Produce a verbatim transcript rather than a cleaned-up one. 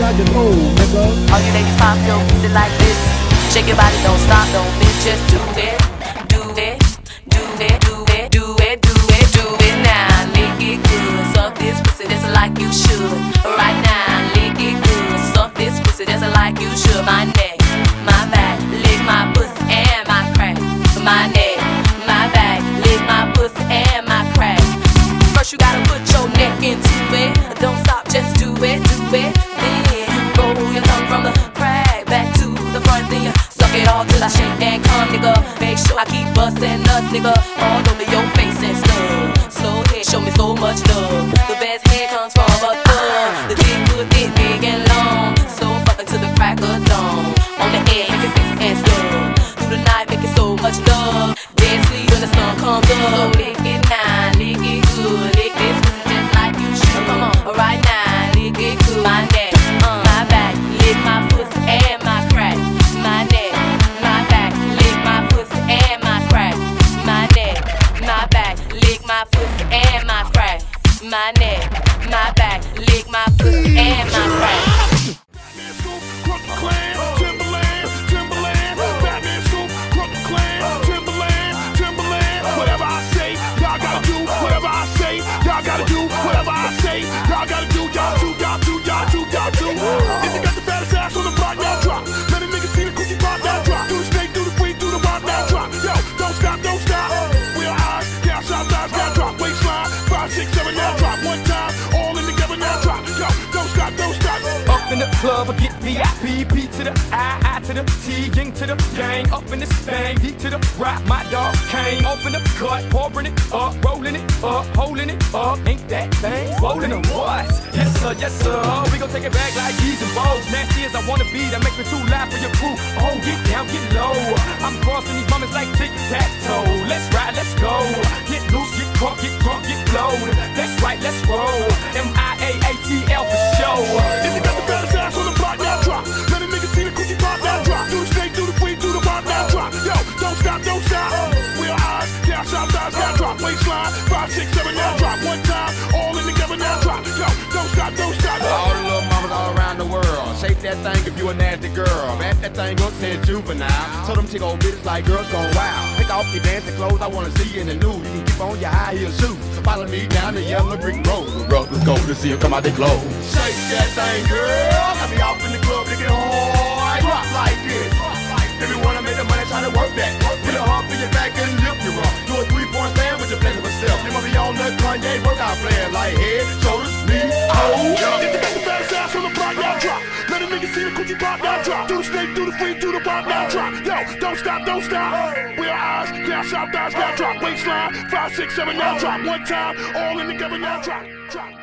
how you know, nigga. All you ladies pop your pussy like this. Shake your body, don't stop, don't miss. Just do it, do it, do it, do it, do it, do it, do it now. Lick it good, suck this pussy just like you should. Right now, lick it good, suck this pussy just like you should. My neck, my back, lick my pussy and my crack. My neck, my back, lick my pussy and my crack. First you gotta put your neck into it. Don't stop, just do it, do it. Then you roll your tongue from the crack back to the front. Then you suck it all till I shake and come, nigga. Make sure I keep bustin' nuts, nigga, all over your face and stuff. Slow head, show me so much love. The best head comes from a thug. The dick good, thick, big and long. Slow fuckin' to the crack of dawn. On the edge, make it fix and stuff. Through the night, making so much love. Dead sleep when the sun comes up. So lick it now, lick it good. Lick this pussy just like you should. Come on, right now, lick it good. My neck, uh, my back, lick my pussy and my crack. My neck, my back, lick my pussy and my crack. My neck, my back, lick my pussy and my crack. My neck, my back, lick my pussy and my crack. In the club, I get V I P, P to the I, I to the T, Ying to the gang. Up in this thing, D to the rock, my dog came. Open the cut, pouring it up, rolling it up, holding it up. Ain't that thing swollen or what? Yes sir, yes sir. We gon' take it back like keys and balls. Nasty as I wanna be, that makes me too loud for your crew. Oh, get down, get low. I'm crossing these moments like tic-tac-toe. Let's ride, let's go. Get loose, get crunk, get drunk, get blowed. That's right, let's roll. M I A A T L for show. If you got the better ass on the block, now drop. Let a nigga see the cookie pop, now drop. Do the snake, do the free, do the pop, now drop. Yo, don't stop, don't stop. Real eyes, down south thighs, now drop. Waistline, five, six, seven, now drop. One time, all in together, now drop. Yo, don't stop, don't stop. All the little mamas all around the world, shake that thing if you a nasty girl. Back that thing up, said juvenile. Tell them chick old bitches like girls gone wild. Take off your dancing clothes, I wanna see you in the nude. You can keep on your high heel shoes. So follow me down the yellow brick road. The brothers go to see her come out they glow. Shake that thing, girl. Got me off in the club, looking hard. Drop like this. If you wanna make the money, try to work that. Put a hump in your back and lift you up. Do a three-point stand with your pleasure myself. You wanna be on the Kanye workout plan like head, shoulders, knees, toes. If you got the baddest ass on the block, now drop. Let a nigga see the cookie pop, now drop. Do the snake, do the free, do the pop, now drop. Yo, don't stop, don't stop. Real eyes, down south thighs, now drop. Waistline, five, six, seven, now drop. One time, all in together, now drop. Drop.